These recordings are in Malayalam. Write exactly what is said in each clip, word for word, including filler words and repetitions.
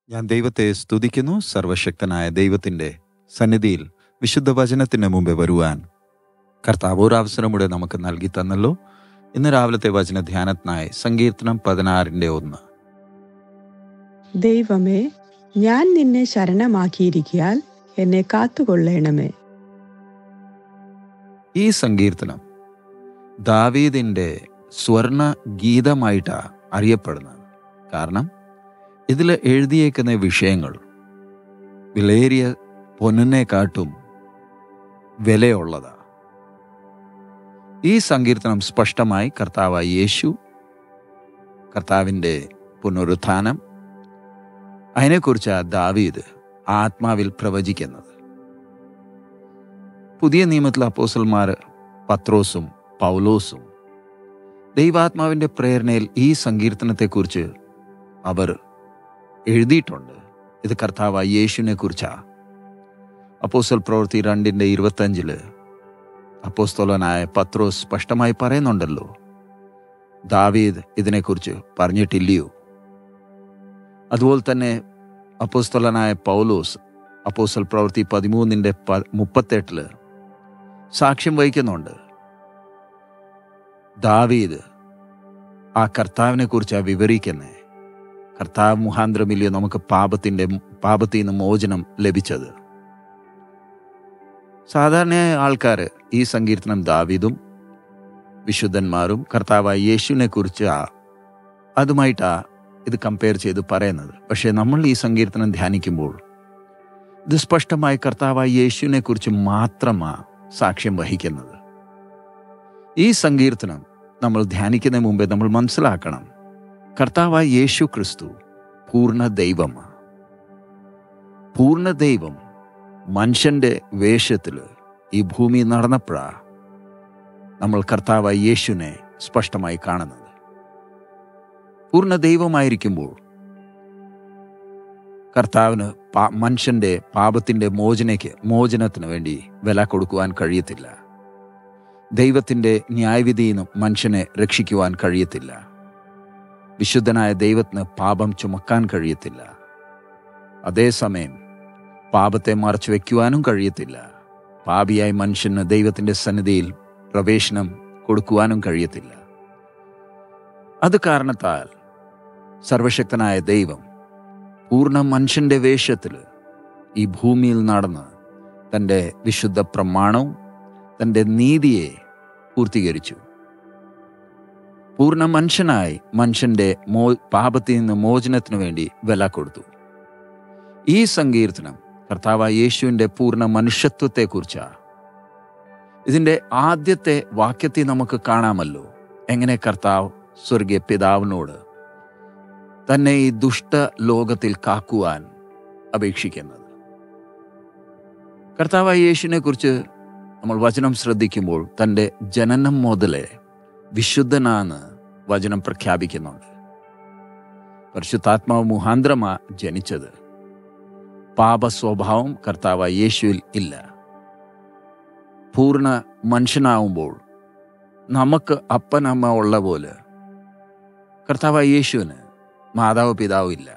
ഞാൻ ദൈവത്തെ സ്തുതിക്കുന്നു. സർവശക്തനായ ദൈവത്തിൻ്റെ സന്നിധിയിൽ വിശുദ്ധ വചനത്തിന് മുമ്പേ വരുവാൻ കർത്താവ് ഒരു അവസരം കൂടെ നമുക്ക് നൽകി തന്നല്ലോ. ഇന്ന് രാവിലത്തെ വചന ധ്യാനത്തിനായി സങ്കീർത്തനം പതിനാറിൻ്റെ ഒന്ന്. ദൈവമേ, ഞാൻ നിന്നെ ശരണമാക്കിയിരിക്കാൻ എന്നെ കാത്തുകൊള്ളണമേ. ഈ സങ്കീർത്തനം ദാവീദിൻ്റെ സ്വർണ ഗീതമായിട്ടാണ് അറിയപ്പെടുന്നത്. കാരണം ഇതിൽ എഴുതിയേക്കുന്ന വിഷയങ്ങൾ വിലയേറിയ പൊന്നിനെക്കാട്ടും വിലയുള്ളതാണ്. ഈ സങ്കീർത്തനം സ്പഷ്ടമായി കർത്താവായ യേശു, കർത്താവിൻ്റെ പുനരുത്ഥാനം, അതിനെക്കുറിച്ചാണ് ദാവീദ് ആത്മാവിൽ പ്രവചിക്കുന്നത്. പുതിയ നിയമത്തിലെ അപ്പോസ്തലന്മാർ പത്രോസും പൗലോസും ദൈവാത്മാവിൻ്റെ പ്രേരണയിൽ ഈ സങ്കീർത്തനത്തെക്കുറിച്ച് അവർ എഴുതിയിട്ടുണ്ട്. ഇത് കർത്താവായ യേശുവിനെ കുറിച്ചാണ്. അപ്പോസ്തല പ്രവൃത്തി രണ്ടിൻ്റെ ഇരുപത്തഞ്ചില് അപ്പോസ്തലനായ പത്രോസ് സ്പഷ്ടമായി പറയുന്നുണ്ടല്ലോ, ദാവീദ് ഇതിനെക്കുറിച്ച് പറഞ്ഞിട്ടില്ലയോ? അതുപോലെ തന്നെ അപ്പോസ്തലനായ പൗലോസ് അപ്പോസ്തല പ്രവൃത്തി പതിമൂന്നിൻ്റെ പ മുപ്പത്തെട്ടില് സാക്ഷ്യം വഹിക്കുന്നുണ്ട്. ദാവീദ് ആ കർത്താവിനെ കുറിച്ചാണ് വിവരിക്കുന്നത്. കർത്താവ് മുഖാന്തരമില്ലേ നമുക്ക് പാപത്തിൻ്റെ പാപത്തിൽ നിന്ന് മോചനം ലഭിച്ചത്. സാധാരണയായ ആൾക്കാർ ഈ സങ്കീർത്തനം ദാവീദും വിശുദ്ധന്മാരും കർത്താവായ യേശുവിനെ കുറിച്ച് അതുമായിട്ടാണ് ഇത് കമ്പയർ ചെയ്ത് പറയുന്നത്. പക്ഷേ നമ്മൾ ഈ സങ്കീർത്തനം ധ്യാനിക്കുമ്പോൾ ഇത് സ്പഷ്ടമായി കർത്താവായ യേശുവിനെ കുറിച്ച് മാത്രമാണ് സാക്ഷ്യം വഹിക്കുന്നത്. ഈ സങ്കീർത്തനം നമ്മൾ ധ്യാനിക്കുന്നതിന് മുമ്പേ നമ്മൾ മനസ്സിലാക്കണം, കർത്താവായ യേശു ക്രിസ്തു പൂർണ്ണ ദൈവമാണ്. പൂർണ്ണ ദൈവം മനുഷ്യൻ്റെ വേഷത്തിൽ ഈ ഭൂമി നടന്നപ്പോഴാണ് നമ്മൾ കർത്താവായ യേശുവിനെ സ്പഷ്ടമായി കാണുന്നത്. പൂർണ്ണ ദൈവമായിരിക്കുമ്പോൾ കർത്താവിന് പാ മനുഷ്യൻ്റെ പാപത്തിൻ്റെ മോചനയ്ക്ക് മോചനത്തിന് വേണ്ടി വില കൊടുക്കുവാൻ കഴിയത്തില്ല. ദൈവത്തിൻ്റെ ന്യായവിധിയിൽ നിന്ന് മനുഷ്യനെ രക്ഷിക്കുവാൻ കഴിയത്തില്ല. വിശുദ്ധനായ ദൈവത്തിന് പാപം ചുമക്കാൻ കഴിയത്തില്ല. അതേസമയം പാപത്തെ മറച്ചു വയ്ക്കുവാനും കഴിയത്തില്ല. പാപിയായ മനുഷ്യന് ദൈവത്തിൻ്റെ സന്നിധിയിൽ പ്രവേശനം കൊടുക്കുവാനും കഴിയത്തില്ല. അത് കാരണത്താൽ സർവശക്തനായ ദൈവം പൂർണ്ണ മനുഷ്യൻ്റെ വേഷത്തിൽ ഈ ഭൂമിയിൽ നടന്ന് തൻ്റെ വിശുദ്ധ പ്രമാണവും തൻ്റെ നീതിയെ പൂർത്തീകരിച്ചു. പൂർണ്ണ മനുഷ്യനായി മനുഷ്യൻ്റെ മോ പാപത്തിൽ നിന്ന് മോചനത്തിനു വേണ്ടി വില കൊടുത്തു. ഈ സങ്കീർത്തനം കർത്താവായ യേശുവിൻ്റെ പൂർണ്ണ മനുഷ്യത്വത്തെക്കുറിച്ചാണ്. ഇതിൻ്റെ ആദ്യത്തെ വാക്യത്തിൽ നമുക്ക് കാണാമല്ലോ എങ്ങനെ കർത്താവ് സ്വർഗീയ പിതാവിനോട് തന്നെ ഈ ദുഷ്ട ലോകത്തിൽ കാക്കുവാൻ അപേക്ഷിക്കുന്നത്. കർത്താവായ യേശുവിനെ കുറിച്ച് നമ്മൾ വചനം ശ്രദ്ധിക്കുമ്പോൾ തൻ്റെ ജനനം മുതലേ വിശുദ്ധനാണ് വചനം പ്രഖ്യാപിക്കുന്നുണ്ട്. പരിശുദ്ധാത്മാവ് മുഖാന്തരമാ ജനിച്ചത്. പാപ സ്വഭാവം കർത്താവായ യേശുവിൽ ഇല്ല. പൂർണ്ണ മനുഷ്യനാവുമ്പോൾ നമുക്ക് അപ്പനമ്മ ഉള്ള പോലെ കർത്താവായ യേശുവിന് മാതാവ് പിതാവ് ഇല്ല.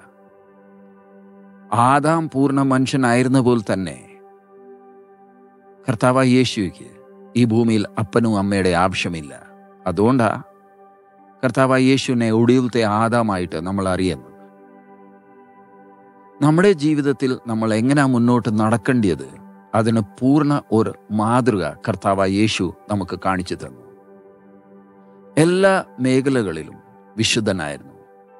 ആദാം പൂർണ്ണ മനുഷ്യനായിരുന്ന പോലെ തന്നെ കർത്താവായ യേശുവിക്ക് ഈ ഭൂമിയിൽ അപ്പനും അമ്മയുടെ ആവശ്യമില്ല. അതുകൊണ്ടാണ് കർത്താവായ യേശുവിനെ ഒടുവിലത്തെ ആദാമായിട്ട് നമ്മൾ അറിയുന്നത്. നമ്മുടെ ജീവിതത്തിൽ നമ്മൾ എങ്ങനെയാണ് മുന്നോട്ട് നടക്കേണ്ടത്, അതിന് പൂർണ്ണ ഒരു മാതൃക കർത്താവായ യേശു നമുക്ക് കാണിച്ചു തന്നു. എല്ലാ മേഖലകളിലും വിശുദ്ധനായിരുന്നു.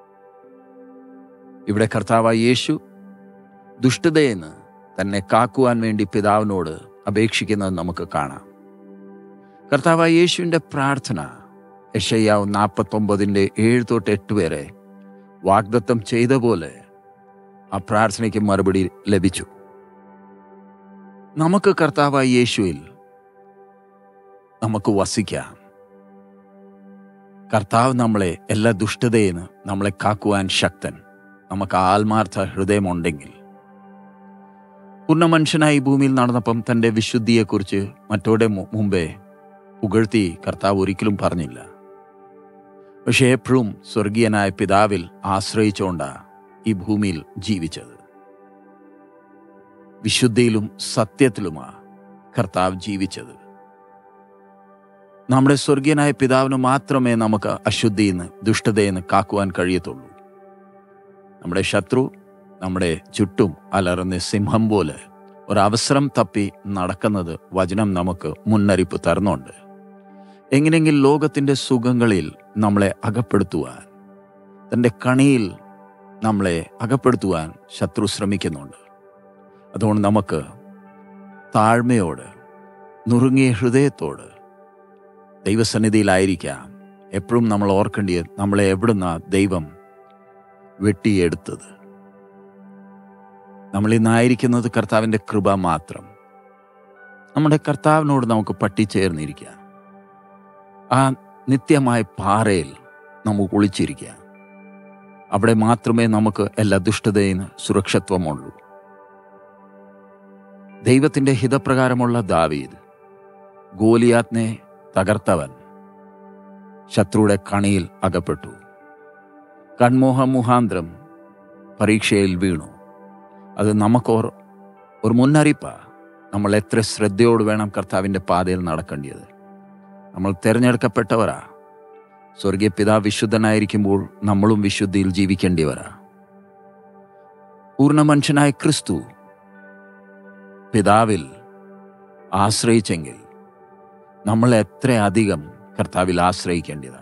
ഇവിടെ കർത്താവായ യേശു ദുഷ്ടതയെന്ന് തന്നെ കാക്കുവാൻ വേണ്ടി പിതാവിനോട് അപേക്ഷിക്കുന്നത് നമുക്ക് കാണാം. കർത്താവായ യേശുവിൻ്റെ പ്രാർത്ഥന യെശയ്യാവ് നാൽപ്പത്തൊമ്പതിൻ്റെ ഏഴ് തൊട്ട് എട്ട് വരെ വാഗ്ദത്തം ചെയ്ത പോലെ ആ പ്രാർത്ഥനയ്ക്ക് മറുപടി ലഭിച്ചു. നമുക്ക് കർത്താവായ യേശുവിൽ നമുക്ക് വസിക്കാം. കർത്താവ് നമ്മളെ എല്ലാ ദുഷ്ടതയെന്ന് നമ്മളെ കാക്കുവാൻ ശക്തൻ. നമുക്ക് ആത്മാർത്ഥ ഹൃദയമുണ്ടെങ്കിൽ. പൂർണ്ണ മനുഷ്യനായി ഭൂമിയിൽ നടന്നപ്പം തൻ്റെ വിശുദ്ധിയെക്കുറിച്ച് മറ്റോടെ മുമ്പേ പുകഴ്ത്തി കർത്താവ് ഒരിക്കലും പറഞ്ഞില്ല. പക്ഷേ എപ്പോഴും സ്വർഗീയനായ പിതാവിൽ ആശ്രയിച്ചുകൊണ്ടാണ് ഈ ഭൂമിയിൽ ജീവിച്ചത്. വിശുദ്ധിയിലും സത്യത്തിലുമാണ് കർത്താവ് ജീവിച്ചത്. നമ്മുടെ സ്വർഗീയനായ പിതാവിന് മാത്രമേ നമുക്ക് അശുദ്ധിയിൽ നിന്ന്, ദുഷ്ടതയിൽ നിന്ന് കാക്കുവാൻ കഴിയത്തുള്ളൂ. നമ്മുടെ ശത്രു നമ്മുടെ ചുറ്റും അലറുന്ന സിംഹം പോലെ ഒരവസരം തപ്പി നടക്കുന്നത് വചനം നമുക്ക് മുന്നറിയിപ്പ് തരുന്നുണ്ട്. എങ്ങനെയെങ്കിലും ലോകത്തിൻ്റെ സുഖങ്ങളിൽ നമ്മളെ അകപ്പെടുത്തുവാൻ, തൻ്റെ കണിയിൽ നമ്മളെ അകപ്പെടുത്തുവാൻ ശത്രു ശ്രമിക്കുന്നുണ്ട്. അതുകൊണ്ട് നമുക്ക് താഴ്മയോട്, നുറുങ്ങിയ ഹൃദയത്തോട് ദൈവസന്നിധിയിലായിരിക്കാം. എപ്പോഴും നമ്മൾ ഓർക്കേണ്ടത് നമ്മളെ എവിടുന്നാ ദൈവം വെട്ടിയെടുത്തത്. നമ്മളിന്നായിരിക്കുന്നത് കർത്താവിൻ്റെ കൃപ മാത്രം. നമ്മുടെ കർത്താവിനോട് നമുക്ക് പറ്റിച്ചേർന്നിരിക്കാം. ആ നിത്യമായ പാറയിൽ നമുക്ക് ഒളിച്ചിരിക്കാം. അവിടെ മാത്രമേ നമുക്ക് എല്ലാ ദുഷ്ടതയിൽ സുരക്ഷിതത്വമുള്ളൂ. ദൈവത്തിൻ്റെ ഹിതപ്രകാരമുള്ള ദാവീദ്, ഗോലിയാത്തിനെ തകർത്തവൻ, ശത്രുയുടെ കണിയിൽ അകപ്പെട്ടു. കൺമോഹ മുഖാന്തരം പരീക്ഷയിൽ വീണു. അത് നമുക്കോർ ഒരു മുന്നറിയിപ്പാണ്. നമ്മൾ എത്ര ശ്രദ്ധയോട് വേണം കർത്താവിൻ്റെ പാതയിൽ നടക്കേണ്ടത്. നമ്മൾ തിരഞ്ഞെടുക്കപ്പെട്ടവരാ. സ്വർഗീയ പിതാവ് വിശുദ്ധനായിരിക്കുമ്പോൾ നമ്മളും വിശുദ്ധിയിൽ ജീവിക്കേണ്ടിവരാ. പൂർണ്ണ മനുഷ്യനായ ക്രിസ്തു പിതാവിൽ ആശ്രയിച്ചെങ്കിൽ നമ്മൾ എത്ര അധികം കർത്താവിൽ ആശ്രയിക്കേണ്ടതാ.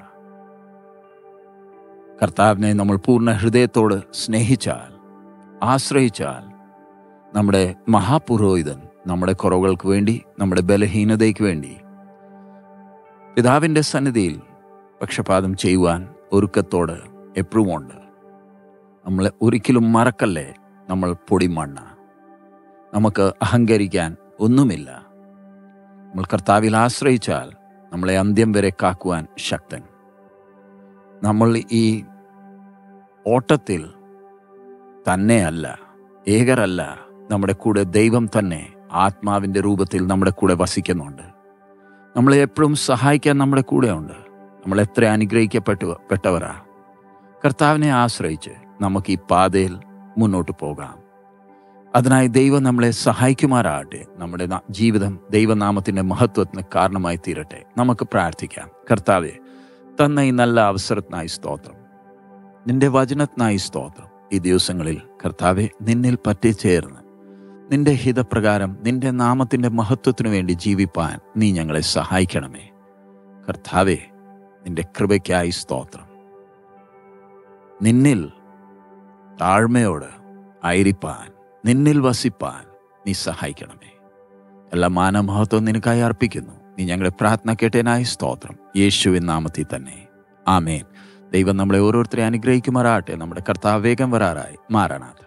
കർത്താവിനെ നമ്മൾ പൂർണ്ണ ഹൃദയത്തോട് സ്നേഹിച്ചാൽ, ആശ്രയിച്ചാൽ, നമ്മുടെ മഹാപുരോഹിതൻ നമ്മുടെ കുറവുകൾക്ക് വേണ്ടി, നമ്മുടെ ബലഹീനതയ്ക്ക് വേണ്ടി പിതാവിൻ്റെ സന്നിധിയിൽ പക്ഷപാതം ചെയ്യുവാൻ ഒരുക്കത്തോട് എപ്പോഴും ഉണ്ട്. നമ്മളെ ഒരിക്കലും മറക്കല്ലേ, നമ്മൾ പൊടിമണ്ണ. നമുക്ക് അഹങ്കരിക്കാൻ ഒന്നുമില്ല. നമ്മൾ കർത്താവിൽ ആശ്രയിച്ചാൽ നമ്മളെ അന്ത്യം വരെ കാക്കുവാൻ ശക്തൻ. നമ്മൾ ഈ ഓട്ടത്തിൽ തന്നെയല്ല, ഏകരല്ല, നമ്മുടെ കൂടെ ദൈവം തന്നെ ആത്മാവിൻ്റെ രൂപത്തിൽ നമ്മുടെ കൂടെ വസിക്കുന്നുണ്ട്. നമ്മളെ എപ്പോഴും സഹായിക്കാൻ നമ്മുടെ കൂടെ ഉണ്ട്. നമ്മൾ എത്ര അനുഗ്രഹിക്കപ്പെട്ടു പെട്ടവരാ. കർത്താവിനെ ആശ്രയിച്ച് നമുക്ക് ഈ പാതയിൽ മുന്നോട്ട് പോകാം. അതിനായി ദൈവം നമ്മളെ സഹായിക്കുമാറാകട്ടെ. നമ്മുടെ ജീവിതം ദൈവനാമത്തിൻ്റെ മഹത്വത്തിന് കാരണമായി തീരട്ടെ. നമുക്ക് പ്രാർത്ഥിക്കാം. കർത്താവെ, തന്ന ഈ നല്ല അവസരത്തിനായി സ്തോത്രം. നിന്റെ വചനത്തിനായി സ്തോത്രം. ഈ ദിവസങ്ങളിൽ കർത്താവെ, നിന്നിൽ പറ്റിച്ചേർന്ന് നിന്റെ ഹിതപ്രകാരം നിന്റെ നാമത്തിൻ്റെ മഹത്വത്തിനു വേണ്ടി ജീവിപ്പാൻ നീ ഞങ്ങളെ സഹായിക്കണമേ. കർത്താവെ, നിന്റെ കൃപയ്ക്കായി സ്തോത്രം. നിന്നിൽ താഴ്മയോട് ആയിരിപ്പാൻ, നിന്നിൽ വസിപ്പാൻ നീ സഹായിക്കണമേ. എല്ലാ മാനമഹത്വം നിനക്കായി അർപ്പിക്കുന്നു. നീ ഞങ്ങളുടെ പ്രാർത്ഥന കേട്ടതിനായി സ്തോത്രം. യേശുവിൻ നാമത്തിൽ തന്നെ, ആമേൻ. ദൈവം നമ്മളെ ഓരോരുത്തരെ അനുഗ്രഹിക്കുമാറാകട്ടെ. നമ്മുടെ കർത്താവ് വേഗം വരാറായി. മാറാനാഥ.